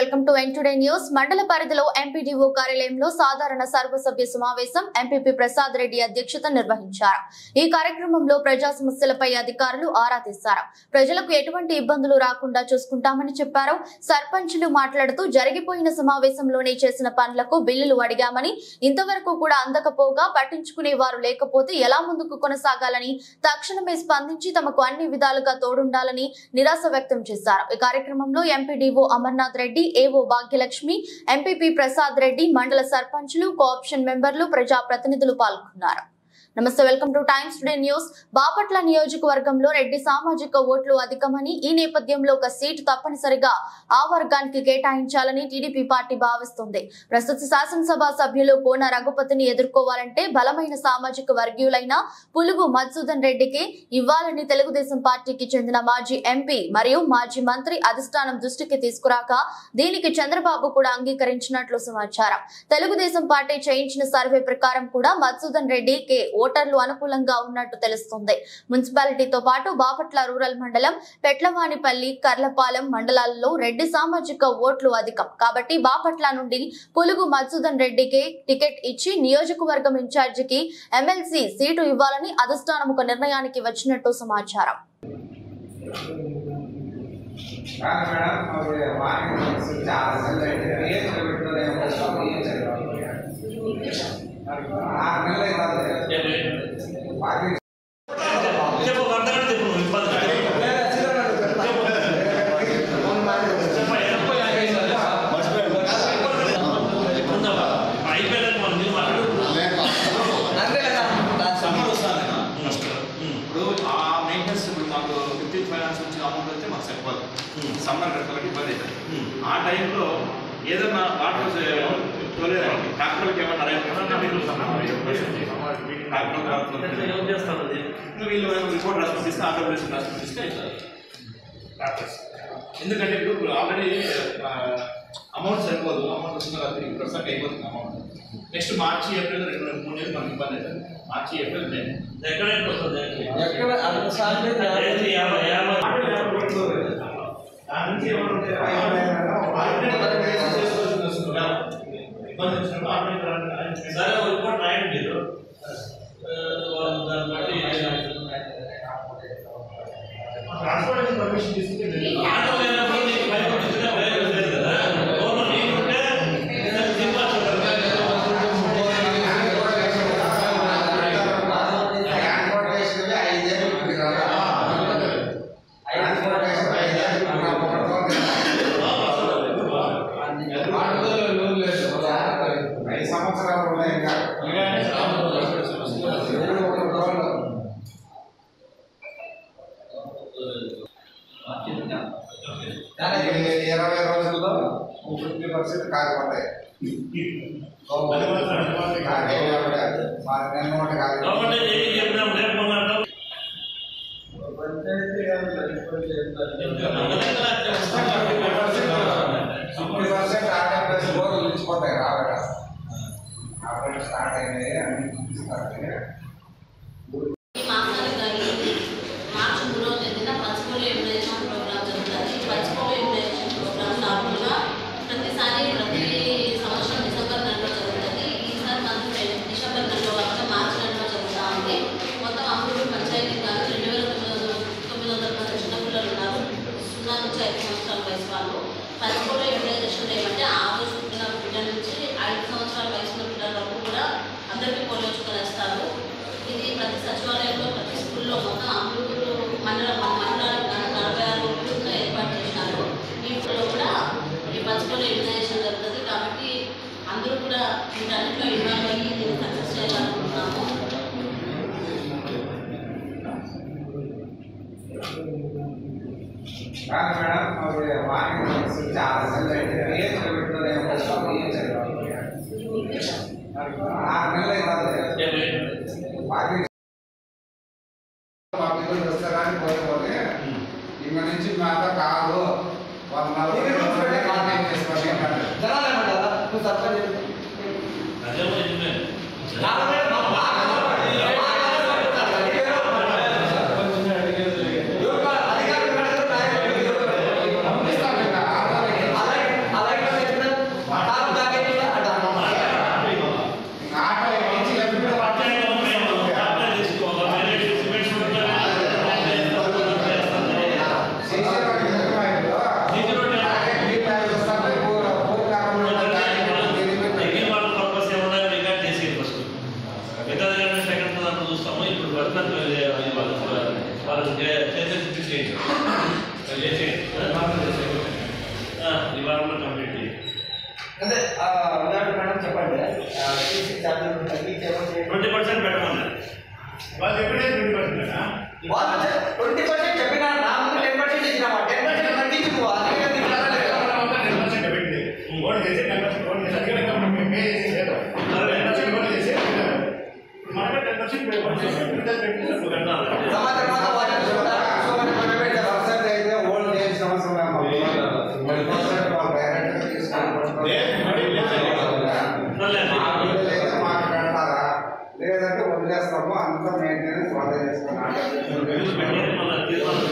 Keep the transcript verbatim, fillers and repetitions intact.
Welcome to N today news. మండల పరిధిలో MPDO కార్యాలయంలో సాధారణ సర్వసభ్య సమావేశం ఎంపీపీ ప్రసాద్ రెడ్డి అధ్యక్షత నిర్వహించారు. ఈ కార్యక్రమంలో ప్రజా సమస్యలపై అధికారులు ఆరా తీశారు. ప్రజలకు ఎటువంటి ఇబ్బందులు రాకుండా చూసుకుంటామని చెప్పారు. సర్పంచులు మాట్లాడుతూ జరిగిపోయిన సమావేశంలోనే చేసిన పనులకు బిల్లులు అడిగామని, ఇంతవరకు కూడా అందకపోగా పట్టించుకునే వారు లేకపోతే ఎలా ముందుకు కొనసాగాలని తక్షణమే స్పందించి తమకు అన్ని విధాలుగా తోడుండాలని నిరాశ వ్యక్తం చేశారు. ఈ కార్యక్రమంలో ఎంపీడీఓ అమర్నాథ్ రెడ్డి, ఏవో భాగ్యలక్ష్మి, ఎంపీపీ ప్రసాద్ రెడ్డి, మండల సర్పంచులు, కోఆప్షన్ మెంబర్లు, ప్రజా ప్రతినిధులు పాల్గొన్నారు. నమస్తే, welcome to Times today news. Bapatla నియోజకవర్గంలో రెడ్డి సామాజిక ఓట్లు అధికమని, ఈ నేపథ్యంలో ఒక సీటు తప్పనిసరిగా ఆ వర్గానికి కేటాయించాలని టీడీపీ పార్టీ భావిస్తుంది. ప్రస్తుత శాసనసభ సభ్యులు కోన రఘుపతిని ఎదుర్కోవాలంటే బలమైన సామాజిక వర్గీయులైన పులుగు మధుసూదన్ రెడ్డికి ఇవ్వాలని తెలుగుదేశం పార్టీకి చెందిన మాజీ ఎంపీ మరియు మాజీ మంత్రి అధిష్టానం దృష్టికి తీసుకురాక దీనికి చంద్రబాబు కూడా అంగీకరించినట్లు సమాచారం. తెలుగుదేశం పార్టీ చేయించిన సర్వే ప్రకారం కూడా మధుసూదన్ రెడ్డికి ఓటర్లు అనుకూలంగా ఉన్నట్టు తెలుస్తుంది. మున్సిపాలిటీతో పాటు బాపట్ల రూరల్ మండలం, పెట్లవానిపల్లి, కర్లపాలెం మండలాల్లో రెడ్డి సామాజిక ఓట్లు అధికం కాబట్టి బాపట్ల నుండి పులుగు మధుసూదన్ రెడ్డికి టికెట్ ఇచ్చి నియోజకవర్గం ఇన్ఛార్జికి ఎమ్మెల్సీ సీటు ఇవ్వాలని అధిష్టానం ఒక నిర్ణయానికి వచ్చినట్టు సమాచారం. సమ్మర్ కట్టుకోవడానికి ఇబ్బంది అవుతుంది. ఆ టైంలో ఏదన్నా వాటర్ తోలేదండి ట్రాక్టర్కి ఏమన్నా వీళ్ళు రిపోర్ట్ రాసుకొని తీస్తే ఆటోమేషన్ రాసుకొని తీస్తే ట్రాక్టర్స్. ఎందుకంటే ఇప్పుడు ఆల్రెడీ అమౌంట్ సరిపోదు, అమౌంట్ వస్తుంది త్రీ పర్సెంట్ అయిపోతుంది అమౌంట్. నెక్స్ట్ మార్చి ఏప్రిల్ రెండు వేల మూడు నెలలు మనకి ఇబ్బంది అవుతుంది. మార్చి ఏప్రిల్ మే ఎక్కడైతే వస్తుంది సరే రిపోర్ట్ రాయండి మీరు. ట్రాన్స్పోర్టేషన్ పర్మిషన్ తీసుకుంటే ఇరవై రోజుల్లో ఫిఫ్టీ పర్సెంట్ కాకపోతాయి. ఫిఫ్టీ పర్సెంట్ ఆర్డర్ బోర్లు ఇచ్చిపోతాయి రావట ఆపరేట్ స్టార్ట్ అయినాయి అన్ని స్టార్ట్ అయినాయి. పదకొండు యూటిలైజేషన్ ఏమంటే ఆరు సంవత్సరాల పిల్లల నుంచి ఐదు సంవత్సరాల వయసున్న పిల్లల వరకు కూడా అందరికీ పోలియో చుక్కలు వేస్తారు. ఇది ప్రతి సచివాలయంలో, ప్రతి స్కూల్లో మొత్తం అమృతులు మండల మండలాలకు నలభై ఆరు ఊళ్ళో ఏర్పాటు చేసినారు. ఈ ఊళ్ళో కూడా ఈ పదకొండు యూటిలైజేషన్ జరుగుతుంది. కాబట్టి అందరూ కూడా వీటన్నిటిలో ఇన్వాల్వ్ అయ్యి దీన్ని సక్సెస్ చేయాలనుకుంటున్నాము. మేడం మార్కెట్ చాలా ఆరు నెలలు వస్తారని పోయిపోతే ఇక నుంచి మాత కాదు వంద నలభై కాంటాక్ట్ చేసుకోండి అలాగే వాళ్ళకి చేసే చేయండి ఈ వారంలో కంప్లీట్ చేయండి. అంటే మేడం చెప్పండి ట్వంటీ పర్సెంట్ పెట్టమన్నారు వాళ్ళు ఎప్పుడే ట్వంటీ పర్సెంట్ ట్వంటీ పర్సెంట్ చెప్పినా నా ముందు టెన్ పర్సెంట్ ఇచ్చినావా టెన్ పర్సెంట్ తగ్గించి నువ్వు టెన్ పర్సెంట్ పెట్టింది ఓన్ చేసి టెన్ పర్సెంట్ ఓన్ చేసి అందుకని పే చేసి లేదు టెన్ పర్సెంట్ ఓన్ చేసి మనమే టెన్ పర్సెంట్ పే చేసి అయితే ఓల్డ్ ఏజ్ అవసరం మాకు పెడతారా లేదంటే వదిలేస్తాము అంతా మెయింటెనెన్స్ వాళ్ళే చేసుకున్నాం.